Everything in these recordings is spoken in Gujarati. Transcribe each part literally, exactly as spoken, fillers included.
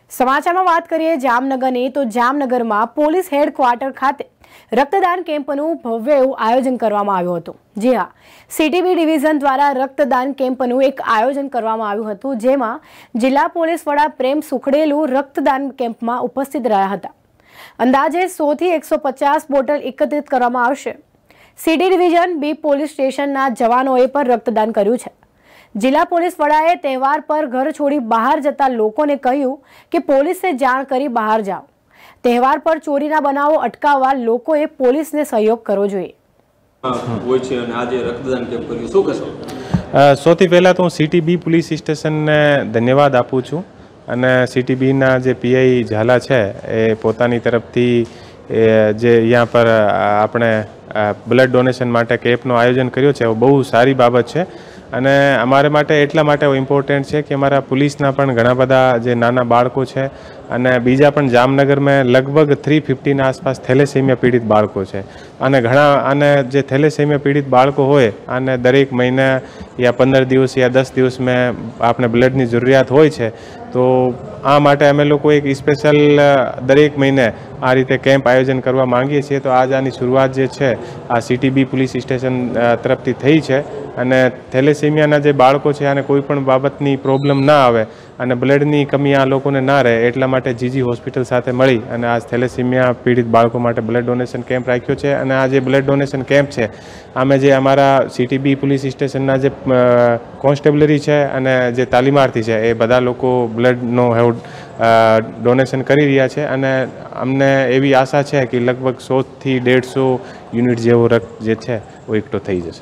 સમાચારમાં વાત કરીએ જામનગરની તો જામનગરમાં પોલીસ હેડક્વાર્ટર ખાતે રક્તદાન કેમ્પનું ભવ્ય એવું આયોજન કરવામાં આવ્યું હતું। જી હા, સીટીબી ડિવિઝન દ્વારા રક્તદાન કેમ્પનું એક આયોજન કરવામાં આવ્યું હતું, જેમાં જિલ્લા પોલીસ વડા પ્રેમ સુખડેલુ રક્તદાન કેમ્પમાં ઉપસ્થિત રહ્યા હતા। અંદાજે સો થી એકસો પચાસ બોટલ એકત્રિત કરવામાં આવશે। સીટી ડિવિઝન બી પોલીસ સ્ટેશનના જવાનોએ પણ રક્તદાન કર્યું છે। जिला पुलिस वडाए तहेवार पर घर छोड़ी बहार जता लोकोने कह्युं के पोलीस से जाण करी बहार जाओ। तहेवार पर चोरीना बनावो अटकाववा लोकोए पोलीसने सहयोग करवो जोईए। होय छे अने आजे रक्तदान केम्प कर्युं, शुं कहेशो? सौथी पहला तो सीटीबी पुलिस स्टेशन ने धन्यवाद आपू छूं अने सीटीबी ना जे पीआई झाला छे ए पोतानी तरफथी जे अहींया पर आपणे ब्लड डोनेशन माटे केम्पनो आयोजन कर्यो छे, बहु सारी बाबत छे। અને અમારે માટે એટલા માટે ઇમ્પોર્ટન્ટ છે કે અમારા પોલીસના પણ ઘણા બધા જે નાના બાળકો છે અને બીજા પણ જામનગરમાં લગભગ થ્રી ફિફ્ટીના આસપાસ થેલેસેમિયા પીડિત બાળકો છે અને ઘણા અને જે થેલેસેમિયા પીડિત બાળકો હોય અને દરેક મહિના યા પંદર દિવસ યા દસ દિવસમાં આપણે બ્લડની જરૂરિયાત હોય છે, તો આ માટે અમે લોકો એક સ્પેશિયલ દરેક મહિને આ રીતે કેમ્પ આયોજન કરવા માંગીએ છીએ। તો આજ આની શરૂઆત જે છે આ સીટીબી પોલીસ સ્ટેશન તરફથી થઈ છે અને થેલેસેમિયાના જે બાળકો છે આને કોઈ પણ બાબતની પ્રોબ્લેમ ના આવે અને બ્લડની કમી આ લોકોને ના રહે એટલા માટે જીજી હોસ્પિટલ સાથે મળી અને આ થેલેસેમિયા પીડિત બાળકો માટે બ્લડ ડોનેશન કેમ્પ રાખ્યો છે। અને આ જે બ્લડ ડોનેશન કેમ્પ છે આમે જે અમારા સીટીબી પોલીસ સ્ટેશનના જે કોન્સ્ટેબલરી છે અને જે તાલીમાર્થી છે એ બધા લોકો બ્લડનો ડોનેશન કરી રહ્યા છે અને અમને એવી આશા છે કે લગભગ સોથી દેઢસો યુનિટ જેવો રક્ત જે છે वो એકઠો થઈ જશે।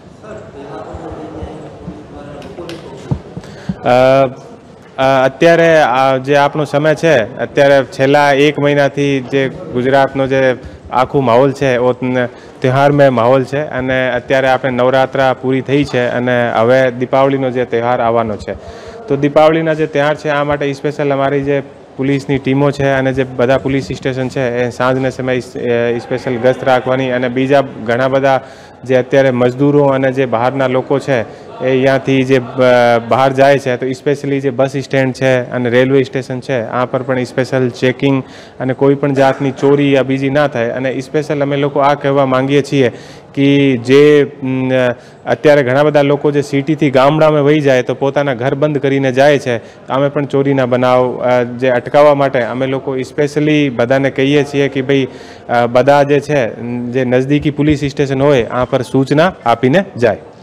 અત્યારે જે આપણો સમય છે અત્યારે છેલ્લા એક મહિનાથી જે ગુજરાતનો જે આખું માહોલ છે એ તહેવારમય માહોલ છે અને અત્યારે આપણે નવરાત્રા પૂરી થઈ છે અને હવે દીપાવલીનો જે તહેવાર આવવાનો છે, તો દીપાવલીના જે તહેવાર છે આ માટે સ્પેશિયલ અમારી જે પોલીસની ટીમો છે અને જે બધા પોલીસ સ્ટેશન છે એ સાંજના સમયે સ્પેશિયલ ગસ્ત રાખવાની અને બીજા ઘણા બધા જે અત્યારે મજદૂરો અને જે બહારના લોકો છે એ અહીંયાથી જે બહાર જાય છે તો સ્પેશિયલી જે બસ સ્ટેન્ડ છે અને રેલવે સ્ટેશન છે આ પર પણ સ્પેશિયલ ચેકિંગ અને કોઈ પણ જાતની ચોરી યા બીજી ના થાય। અને સ્પેશિયલ અમે લોકો આ કહેવા માંગીએ છીએ કે જે અત્યારે ઘણા બધા લોકો જે સિટીથી ગામડામાં વહી જાય તો પોતાના ઘર બંધ કરીને જાય છે, અમે પણ ચોરીના બનાવ જે અટકાવવા માટે અમે લોકો સ્પેશિયલી બધાને કહીએ છીએ કે ભાઈ બધા જે છે જે નજદીકી પોલીસ સ્ટેશન હોય આ પર સૂચના આપીને જાય।